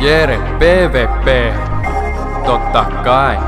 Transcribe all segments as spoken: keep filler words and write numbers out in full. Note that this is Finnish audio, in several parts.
Jere, P V P, totta kai.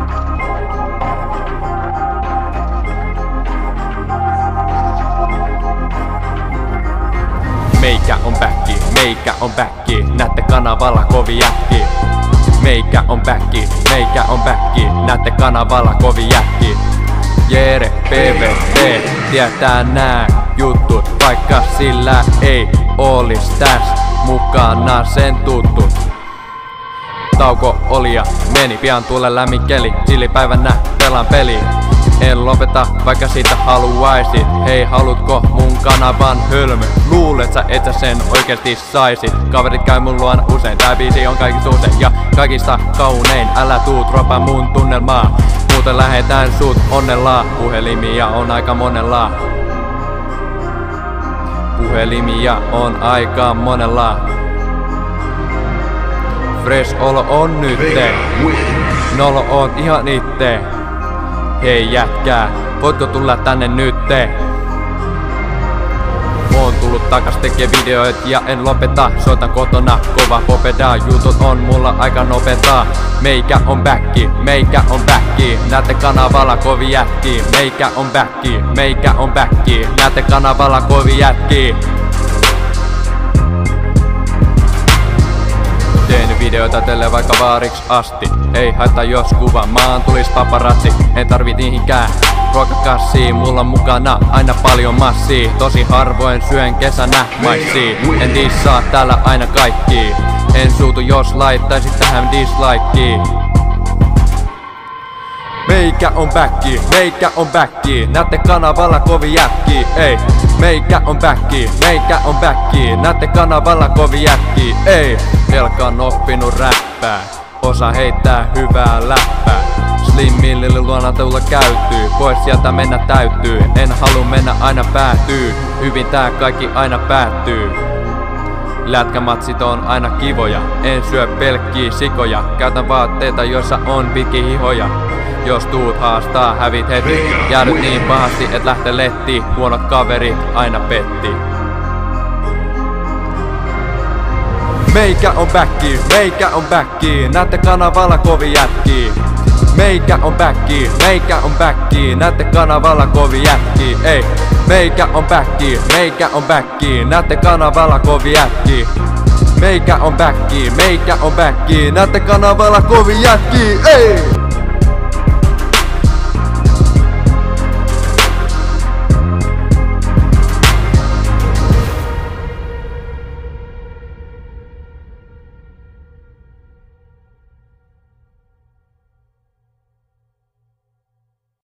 Meikä on backi, meikä on backi, näette kanavalla kovi jätki. Meikä on backi, meikä on backi, näette kanavalla kovi jätki. Jere, P V P, tietää nää jutut, vaikka sillä ei olis täs mukana sen tuttu. Tauko oli ja meni, pian tulee lämmin keli, chillipäivänä pelaan peli. En lopeta, vaikka siitä haluaisit. Hei, halutko mun kanavan hölmö? Luulet sä, et sä sen oikeesti saisit. Kaverit käy mun luona usein, tää biisi on kaikista usein ja kaikista kaunein. Älä tuu dropa mun tunnelmaa, muuten lähetään sut onnella. Puhelimia on aika monella. Puhelimia on aika monella. Fresh olo on nytte, nolo oot ihan itse. Hei jätkää, voitko tulla tänne nytte? Oon tullut takas tekee videoit ja en lopeta. Soitan kotona, kova popeda, jutut on mulla aika nopeta. Meikä on backi, meikä on backi, näette kanavalla kovi jätki. Meikä on backi, meikä on backi, näette kanavalla kovi jätki. Teen videoita teille vaikka vaariks asti. Ei haittaa jos kuvamaan tulis paparazzi. En tarvit niihinkään ruokakassiin. Mulla on mukana aina paljon massia. Tosi harvoin syön kesänä maissia. En dissaa täällä aina kaikki. En suutu jos laittaisit tähän dislikeen. Meikä on backi, meikä on backi, näette kanavalla kovi jätki. Ei, meikä on backi, meikä on backi, näette kanavalla kovi jätki. Ei, Velka on oppinut räppää, osa heittää hyvää läppää. Slimmille luona tulla käytyy, pois sieltä mennä täytyy. En halua mennä aina päätyy, hyvin tää kaikki aina päättyy. Lätkämatsit on aina kivoja, en syö pelkkiä sikoja. Käytän vaatteita joissa on pikihihoja. Jos tuut haastaa, hävit heti. Jäädyt niin pahasti, et lähte letti. Huonot kaverit aina petti. Meikä on backi, meikä on backi, näette kanavalla kovi jätki. Meikä on backi, meikä on backi, näette kanavalla kovi jätki. Ei, meikä on backi, meikä on backi, näette kanavalla kovi jätki. Meikä on backi, meikä on backi, näette kanavalla kovi jätki. Ei!